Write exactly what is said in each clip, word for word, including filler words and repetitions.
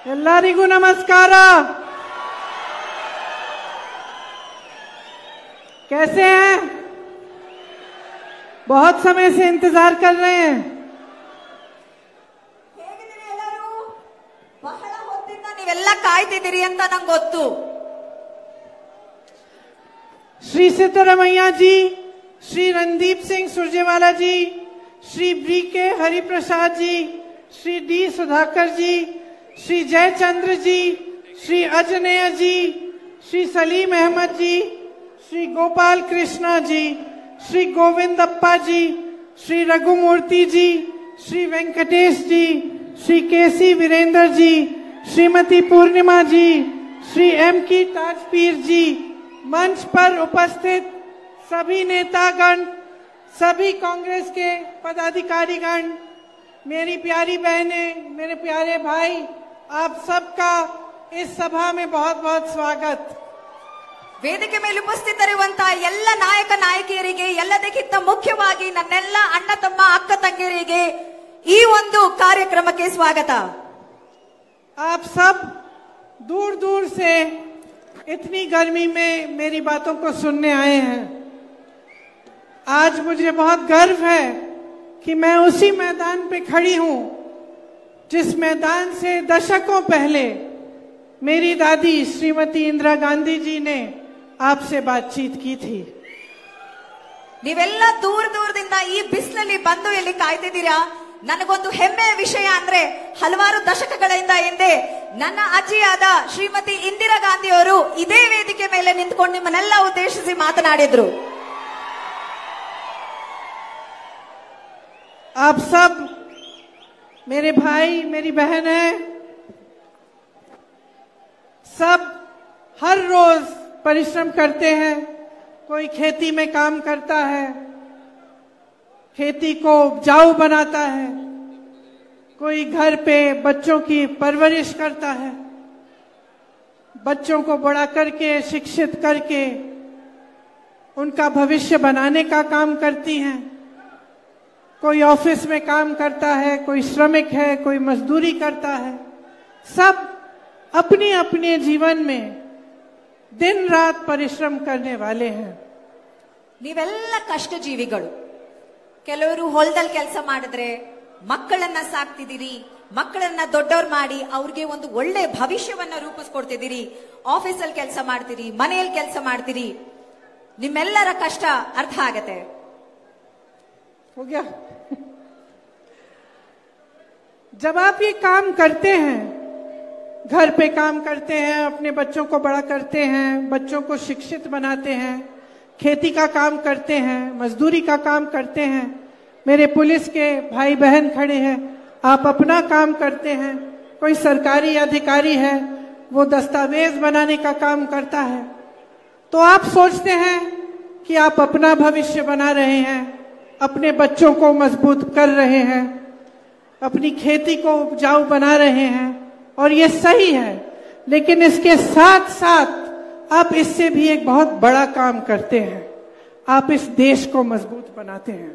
ಎಲ್ಲರಿಗೂ ನಮस्कार। कैसे हैं? बहुत समय से इंतजार कर रहे हैं। ಹೇಗಿದ್ದೀರಿ ಎಲ್ಲರೂ? ಬಹಳ ಹೊತ್ತಿಂದ ನೀವೆಲ್ಲ ಕಾಯ್ತಿದ್ದೀರಿ ಅಂತ ನಂಗೆ ಗೊತ್ತು। Shri Siddaramaiah ji, Shri Randeep Singh Surjewala ji, Shri B K Hariprasad ji, Shri D Sudhakar ji, Shri Jayachandra ji, Shri Anjaneya ji, Shri Saleem Ahmed ji, Shri Gopal Krishna ji, Shri Govindappa ji, Shri Raghumurthy ji, Shri Venkatesh ji, Shri KC Veerendra ji, Shrimati Purnima ji, Shri M K Tajpir जी, मंच पर उपस्थित सभी नेतागण, सभी कांग्रेस के पदाधिकारीगण, मेरी प्यारी बहनें, मेरे प्यारे भाई, आप सबका इस सभा में बहुत बहुत स्वागत। ವೇದಿಕೆ ಮೇಲೆ ಉಪಸ್ಥಿತರಿರುವಂತಹ ಎಲ್ಲ ನಾಯಕ ನಾಯಕಿಯರಿಗೆ, ಎಲ್ಲದಕ್ಕಿಂತ ಮುಖ್ಯವಾಗಿ ನನ್ನೆಲ್ಲ ಅಣ್ಣ ತಮ್ಮ ಅಕ್ಕ ತಂಗಿಯರಿಗೆ ಈ ಒಂದು ಕಾರ್ಯಕ್ರಮಕ್ಕೆ ಸ್ವಾಗತ। आप सब दूर दूर से इतनी गर्मी में मेरी बातों को सुनने आए हैं। आज मुझे बहुत गर्व है कि मैं उसी मैदान पे खड़ी हूं जिस मैदान से दशकों पहले मेरी दादी श्रीमती इंदिरा गांधी जी ने आपसे बातचीत की थी। ನೀವೆಲ್ಲ ದೂರ ದೂರದಿಂದ ಈ ಬಿಸಿಲಲ್ಲಿ ಬಂದು ಇಲ್ಲಿ ಕಾಯ್ತಿದ್ದೀರಾ। ನನಗೊಂದು ಹೆಮ್ಮೆಯ ವಿಷಯ ಅಂದ್ರೆ ಹಲವಾರು ದಶಕಗಳಿಂದ ಹಿಂದೆ ನನ್ನ ಅಜ್ಜಿಯಾದ ಶ್ರೀಮತಿ ಇಂದಿರಾ ಗಾಂಧಿ ಅವರು ಇದೇ ವೇದಿಕೆ ಮೇಲೆ ನಿಂತ್ಕೊಂಡು ನಿಮ್ಮನ್ನೆಲ್ಲ ಉದ್ದೇಶಿಸಿ ಮಾತನಾಡಿದ್ರು। आप सब मेरे भाई मेरी बहन है, सब हर रोज परिश्रम करते हैं। कोई खेती में काम करता है, खेती को उपजाऊ बनाता है, कोई घर पे बच्चों की परवरिश करता है, बच्चों को बड़ा करके शिक्षित करके उनका भविष्य बनाने का काम करती हैं। कोई ऑफिस में काम करता है, कोई श्रमिक है, कोई मजदूरी करता है। सब अपने अपने जीवन में दिन रात परिश्रम करने वाले हैं। ನೀವೆಲ್ಲ ಕಷ್ಟ ಜೀವಿಗಳು। ಕೆಲವರು ಹೊಲದಲ್ಲಿ ಕೆಲಸ ಮಾಡಿದ್ರೆ, ಮಕ್ಕಳನ್ನ ಸಾಕ್ತಿದ್ದೀರಿ, ಮಕ್ಕಳನ್ನ ದೊಡ್ಡವ್ರು ಮಾಡಿ ಅವ್ರಿಗೆ ಒಂದು ಒಳ್ಳೆ ಭವಿಷ್ಯವನ್ನ ರೂಪಿಸ್ಕೊಡ್ತಿದ್ದೀರಿ, ಆಫೀಸಲ್ಲಿ ಕೆಲಸ ಮಾಡ್ತೀರಿ, ಮನೆಯಲ್ಲಿ ಕೆಲಸ ಮಾಡ್ತೀರಿ, ನಿಮ್ಮೆಲ್ಲರ ಕಷ್ಟ ಅರ್ಥ ಆಗತ್ತೆ। हो गया? जब आप ये काम करते हैं, घर पे काम करते हैं, अपने बच्चों को बड़ा करते हैं, बच्चों को शिक्षित बनाते हैं, खेती का काम करते हैं, मजदूरी का काम करते हैं, मेरे पुलिस के भाई बहन खड़े हैं, आप अपना काम करते हैं, कोई सरकारी अधिकारी है वो दस्तावेज बनाने का काम करता है, तो आप सोचते हैं कि आप अपना भविष्य बना रहे हैं, अपने बच्चों को मजबूत कर रहे हैं, अपनी खेती को उपजाऊ बना रहे हैं, और ये सही है। लेकिन इसके साथ साथ आप इससे भी एक बहुत बड़ा काम करते हैं, आप इस देश को मजबूत बनाते हैं।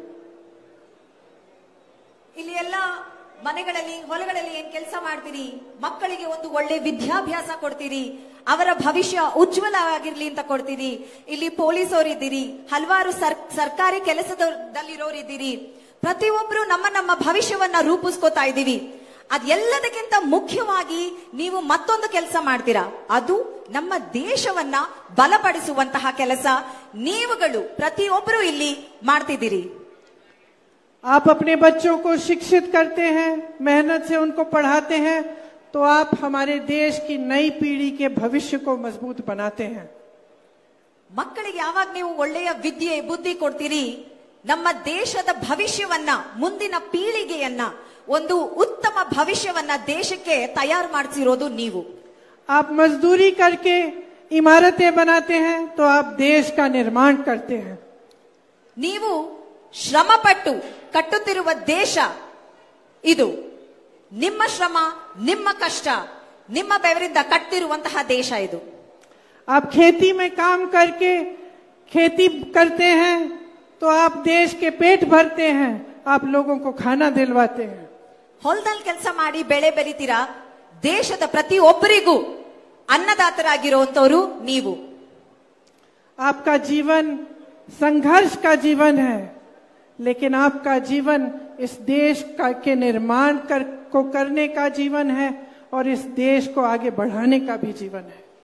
ಇಲ್ಲಿ ಎಲ್ಲ ಮನೆಗಳಲ್ಲಿ ಹೊಲಗಳಲ್ಲಿ ಏನ್ ಕೆಲಸ ಮಾಡ್ತೀರಿ, ಮಕ್ಕಳಿಗೆ ಒಂದು ಒಳ್ಳೆ ವಿದ್ಯಾಭ್ಯಾಸ ಕೊಡ್ತೀರಿ, ಅವರ ಭವಿಷ್ಯ ಉಜ್ವಲವಾಗಿರ್ಲಿ ಅಂತ ಕೊಡ್ತೀರಿ। ಇಲ್ಲಿ ಪೊಲೀಸ್ ಅವರಿದ್ದೀರಿ, ಹಲವಾರು ಸರ್ಕಾರಿ ಕೆಲಸದಲ್ಲಿರೋರಿದ್ದೀರಿ, ಪ್ರತಿಯೊಬ್ರು ನಮ್ಮ ನಮ್ಮ ಭವಿಷ್ಯವನ್ನ ರೂಪಿಸ್ಕೋತಾ ಇದ್ದೀವಿ। ಅದೆಲ್ಲದಕ್ಕಿಂತ ಮುಖ್ಯವಾಗಿ ನೀವು ಮತ್ತೊಂದು ಕೆಲಸ ಮಾಡ್ತೀರಾ, ಅದು ನಮ್ಮ ದೇಶವನ್ನ ಬಲಪಡಿಸುವಂತಹ ಕೆಲಸ ನೀವುಗಳು ಪ್ರತಿಯೊಬ್ಬರು ಇಲ್ಲಿ ಮಾಡ್ತಿದ್ದೀರಿ। आप अपने बच्चों को शिक्षित करते हैं, मेहनत से उनको पढ़ाते हैं, तो आप हमारे देश की नई पीढ़ी के भविष्य को मजबूत बनाते हैं। ಮಕ್ಕಳಿಗೆ ಯಾವಾಗ ನೀವು ಒಳ್ಳೆಯ ವಿದ್ಯೆ ಬುದ್ಧಿ ಕೊಡ್ತೀರಿ, ನಮ್ಮ ದೇಶದ ಭವಿಷ್ಯವನ್ನ, ಮುಂದಿನ ಪೀಳಿಗೆಯನ್ನ, ಒಂದು ಉತ್ತಮ ಭವಿಷ್ಯವನ್ನ ದೇಶಕ್ಕೆ ತಯಾರು ಮಾಡಿಸಿರೋದು ನೀವು। आप मजदूरी करके इमारतें बनाते हैं, तो आप देश का निर्माण करते हैं। ನೀವು ಶ್ರಮಪಟ್ಟು ಕಟ್ಟುತ್ತಿರುವ ದೇಶ ಇದು, ನಿಮ್ಮ ಶ್ರಮ, ನಿಮ್ಮ ಕಷ್ಟ, ನಿಮ್ಮ ಬೆವರಿಂದ ಕಟ್ಟಿರುವಂತಹ ದೇಶ ಇದು। आप खेती में काम करके खेती करते हैं, तो आप देश के पेट भरते हैं, आप लोगों को खाना दिलवाते हैं। ಹೊಲದಲ್ಲಿ ಕೆಲಸ ಮಾಡಿ ಬೆಳೆ ಬೆಳಿತೀರಾ, ದೇಶದ ಪ್ರತಿಯೊಬ್ಬರಿಗೂ ಅನ್ನದಾತರಾಗಿರುವಂತವರು ನೀವು. आपका जीवन संघर्ष का जीवन है, लेकिन आपका जीवन इस देश का के निर्माण कर, को करने का जीवन है और इस देश को आगे बढ़ाने का भी जीवन है.